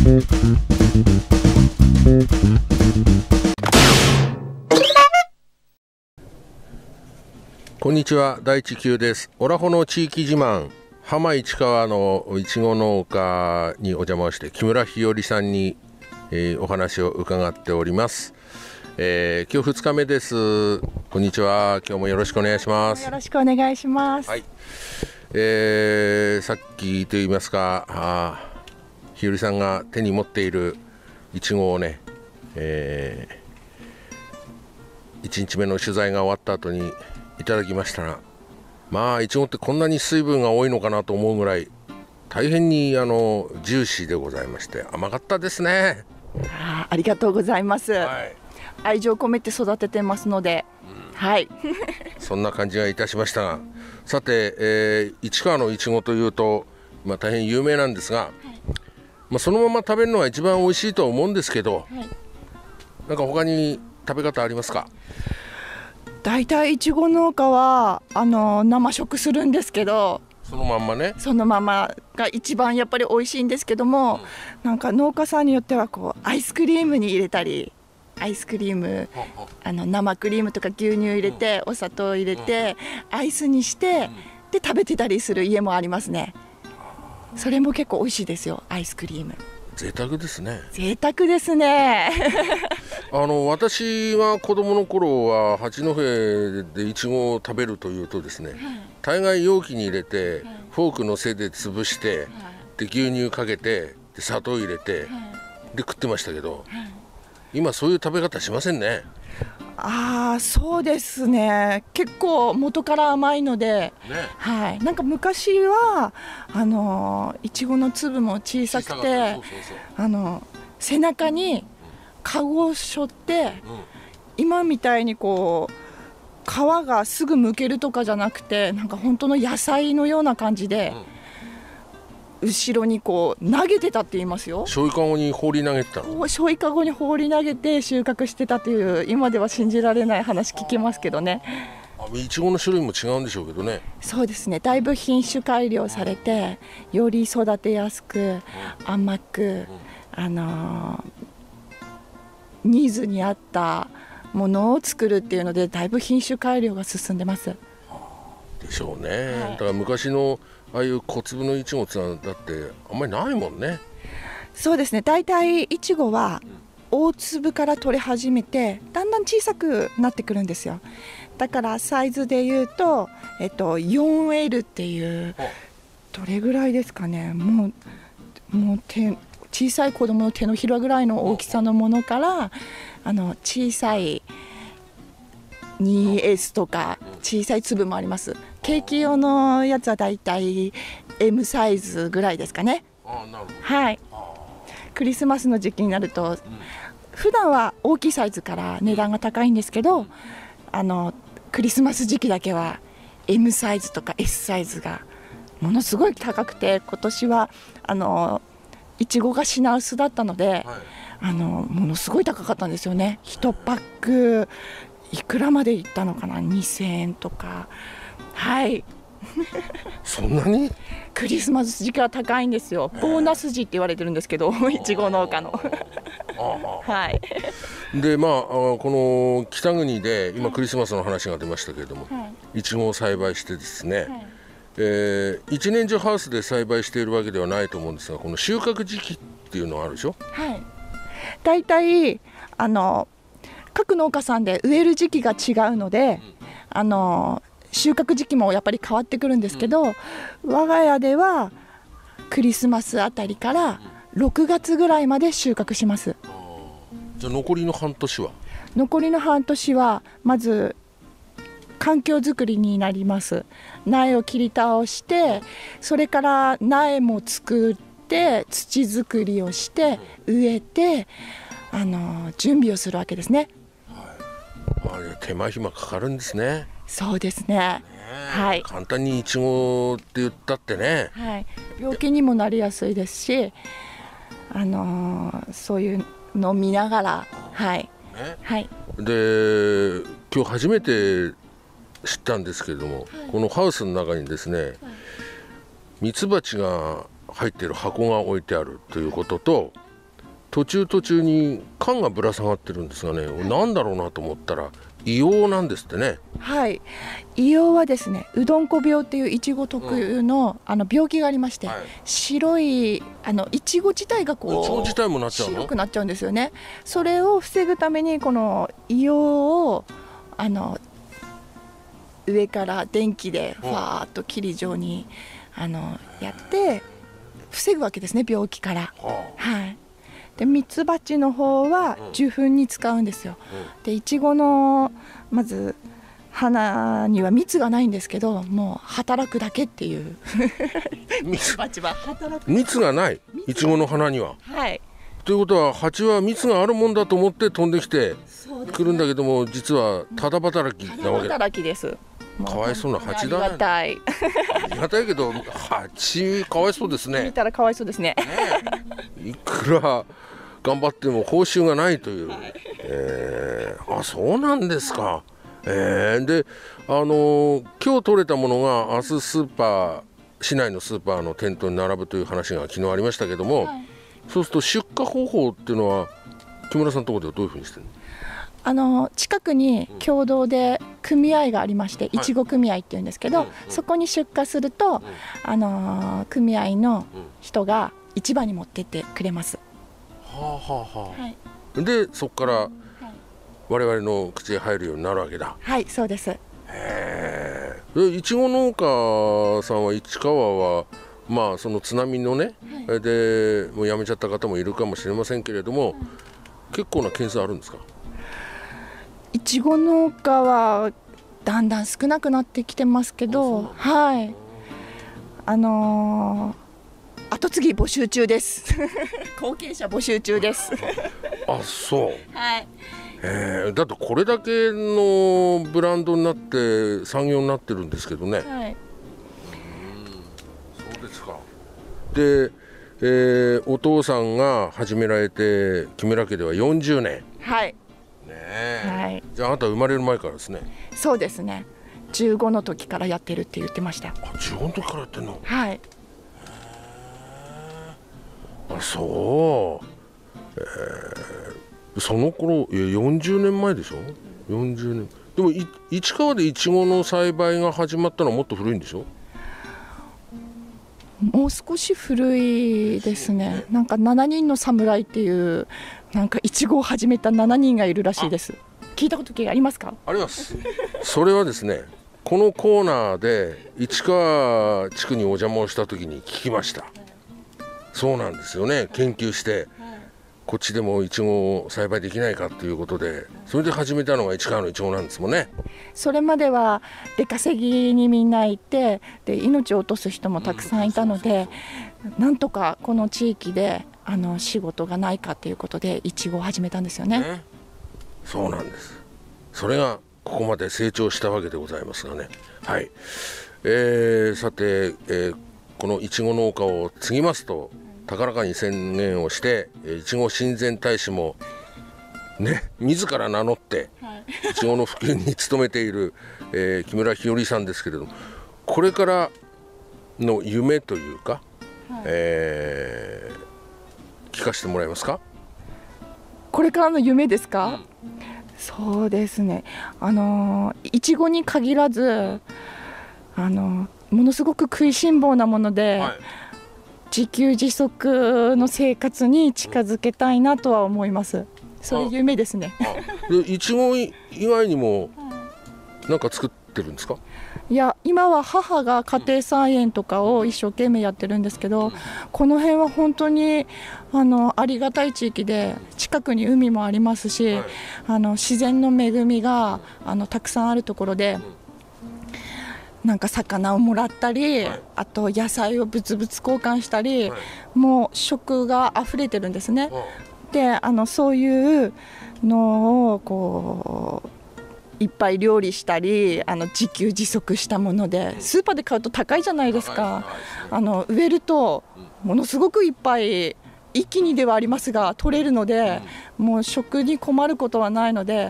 こんにちは、第一級です。オラホの地域自慢浜市川のいちご農家にお邪魔をして木村日和さんに、お話を伺っております。今日2日目です。こんにちは、今日もよろしくお願いします。 よろしくお願いします。 はい。さっきと言いますか、日和さんが手に持っているいちごをね、1日目の取材が終わった後にいただきましたが、まあいちごってこんなに水分が多いのかなと思うぐらい大変にジューシーでございまして甘かったですね。 ありがとうございます、はい、愛情込めて育ててますので、はいそんな感じがいたしましたが、さて、市川のいちごというと、大変有名なんですが、そのまま食べるのが一番美味しいと思うんですけど、なんか他に食べ方ありますか？ だいたいいちご農家は生食するんですけど、 そのまんまね、 そのままが一番やっぱり美味しいんですけども、なんか農家さんによってはこうアイスクリームに入れたり、アイスクリーム生クリームとか牛乳入れて、お砂糖入れてアイスにしてで食べてたりする家もありますね。それも結構美味しいですよ、アイスクリーム。 贅沢ですね。 贅沢ですね私が子供の頃は八戸でいちごを食べるというとですね、大概容器に入れて、フォークの背で潰して、で牛乳かけて、で砂糖入れて、で食ってましたけど、今そういう食べ方しませんね。 そうですね、結構元から甘いので、はい、なんか昔はいちごの粒も小さくて、背中にカゴを背負って、今みたいにこう皮がすぐ剥けるとかじゃなくて、なんか本当の野菜のような感じで、後ろにこう投げてたって言いますよ。 醤油かごに放り投げてたの？ 醤油かごに放り投げて収穫してたという、今では信じられない話聞きますけどね。 いちごの種類も違うんでしょうけどね。 そうですね、だいぶ品種改良されて、より育てやすく、甘く、ニーズに合ったものを作るっていうので、だいぶ品種改良が進んでます。 でしょうね、だから昔のああいう小粒のいちごってのはだってあんまりないもんね。 そうですね、だいたいいちごは大粒から取れ始めて、だんだん小さくなってくるんですよ。だからサイズでいうと、4L っていう、どれぐらいですかね、もう小さい子供の手のひらぐらいの大きさのものから、小さい 2S とか小さい粒もあります。ケーキ用のやつはだいたい M サイズぐらいですかね。はい。クリスマスの時期になると、普段は大きいサイズから値段が高いんですけど、クリスマス時期だけは M サイズとか S サイズがものすごい高くて、今年はいちごが品薄だったので、ものすごい高かったんですよね。1パックいくらまでいったのかな、2000円とか。はい。 そんなに？ クリスマス時期は高いんですよ。ボーナス時って言われてるんですけど、いちご農家のはい。 でこの北国で今クリスマスの話が出ましたけれども、いちごを栽培してですね、一年中ハウスで栽培しているわけではないと思うんですが、この収穫時期っていうのがあるでしょ？はい。 だいたい各農家さんで植える時期が違うので、収穫時期もやっぱり変わってくるんですけど、我が家ではクリスマスあたりから6月ぐらいまで収穫します。 じゃあ残りの半年は？ 残りの半年はまず環境づくりになります。苗を切り倒して、それから苗も作って、土作りをして植えて、準備をするわけですね。 手間暇かかるんですね。 そうですね。はい。 簡単にイチゴって言ったってね。 はい。病気にもなりやすいですし、そういうのを見ながら、はい。はい。 で、今日初めて知ったんですけれども、このハウスの中にですね、ミツバチが入っている箱が置いてあるということと、 途中に缶がぶら下がってるんですがね、なんだろうなと思ったら硫黄なんですってね。 はい、硫黄はですね、うどんこ病っていういちご特有の、病気がありまして、白いいちご自体がこう、 いちご自体もなっちゃうの？ 白くなっちゃうんですよね。それを防ぐためにこの硫黄を上から電気でファーっと霧状にやって防ぐわけですね、病気から。はい。でミツバチの方は受粉に使うんですよ。でいちごのまず花には蜜がないんですけど、もう働くだけっていうミツバチは働く。 蜜がないいちごの花には。 はい。 ということは蜂は蜜があるもんだと思って飛んできてくるんだけども、実はただ働きなわけだ。 働きです。 かわいそうな蜂だね。 ありがたい。 ありがたいけど蜂かわいそうですね。 見たらかわいそうですね。 いくら頑張っても報酬がないという、あ、そうなんですか。で今日取れたものが明日市内のスーパーの店頭に並ぶという話が昨日ありましたけども、そうすると出荷方法っていうのは木村さんのところではどういうふうにしてるの？ 近くに共同で組合がありまして、いちご組合っていうんですけど、そこに出荷すると、組合の人が市場に持ってってくれます。 でそこから我々の口へ入るようになるわけだ。 はい、そうです。 いちご農家さんは市川はまあその津波のね、でもう辞めちゃった方もいるかもしれませんけれども、結構な件数あるんですか？ いちご農家はだんだん少なくなってきてますけど、はい、後継ぎ募集中です後継者募集中ですあ、そう。 はい。 だってこれだけのブランドになって産業になってるんですけどね。 はい。 そうですか。で、お父さんが始められて木村家では40年。 はい。 はい。じゃああなた生まれる前からですね。 そうですね。15の時からやってるって言ってました。 あ、15の時からやってんの？ はい。 あ、そう。その頃40年前でしょ。40年。でも市川でイチゴの栽培が始まったのはもっと古いんでしょ？ もう少し古いですね。なんか7人の侍っていうなんかイチゴを始めた7人がいるらしいです。聞いたことありますか？ あります。それはですね、このコーナーで市川地区にお邪魔をした時に聞きました。そうなんですよね。研究してこっちでもイチゴを栽培できないかということで、それで始めたのが市川のイチゴなんですもんね。 それまでは出稼ぎにみんな行って、で命を落とす人もたくさんいたので、なんとかこの地域で仕事がないかということでイチゴを始めたんですよね。 そうなんです。それがここまで成長したわけでございますがね。はい。さて、このイチゴ農家を継ぎますと高らかに宣言をして、いちご親善大使もね、自ら名乗っていちごの普及に努めている、木村日和さんですけれども、これからの夢というか、聞かせてもらえますか？ これからの夢ですか？そうですね、いちごに限らずものすごく食いしん坊なもので、自給自足の生活に近づけたいなとは思います。そういう夢ですね。 でいちご以外にも何か作ってるんですか？ いや、今は母が家庭菜園とかを一生懸命やってるんですけど、この辺は本当にありがたい地域で、近くに海もありますし、自然の恵みがたくさんあるところで、なんか魚をもらったり、あと野菜を物々交換したり、もう食があふれてるんですね。でそういうのをこういっぱい料理したり、自給自足したもので、スーパーで買うと高いじゃないですか。植えるとものすごくいっぱい一気にではありますが取れるので、もう食に困ることはないので、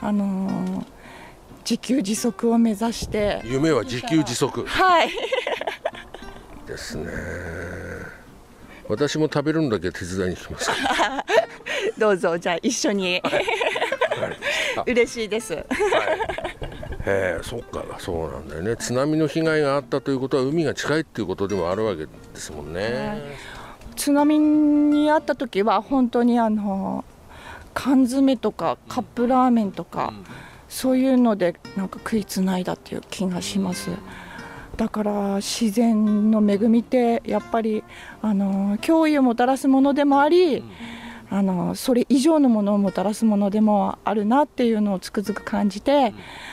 自給自足を目指して。 夢は自給自足。 はいですね。 私も食べるのだけ手伝いに来ますからどうぞ、じゃあ一緒に嬉しいです。 そっか、そうなんだよね。津波の被害があったということは海が近いっていうことでもあるわけですもんね。 津波にあった時は本当に缶詰とかカップラーメンとか、そういうのでなんか食いつないだっていう気がします。だから自然の恵みってやっぱり脅威をもたらすものでもあり、それ以上のものをもたらすものでもあるなっていうのをつくづく感じて、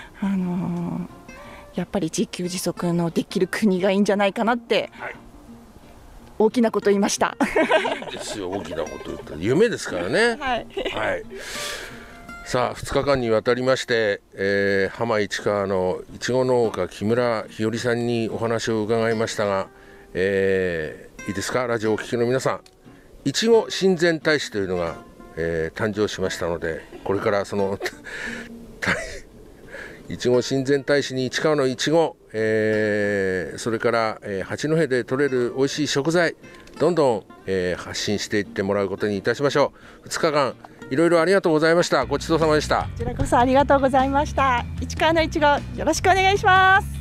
やっぱり自給自足のできる国がいいんじゃないかなって、大きなこと言いました。 いいですよ、大きなこと言ったら夢ですからね。はい、さあ2日間にわたりまして、浜市川のいちご農家木村日和さんにお話を伺いましたが、いいですか、ラジオをお聞きの皆さん、いちご親善大使というのが、誕生しましたので、これからそのいちご親善大使に市川のいちご、それから、八戸で採れる美味しい食材、どんどん、発信していってもらうことにいたしましょう。2日間いろいろありがとうございました。ごちそうさまでした。 こちらこそありがとうございました。市川のいちご、よろしくお願いします。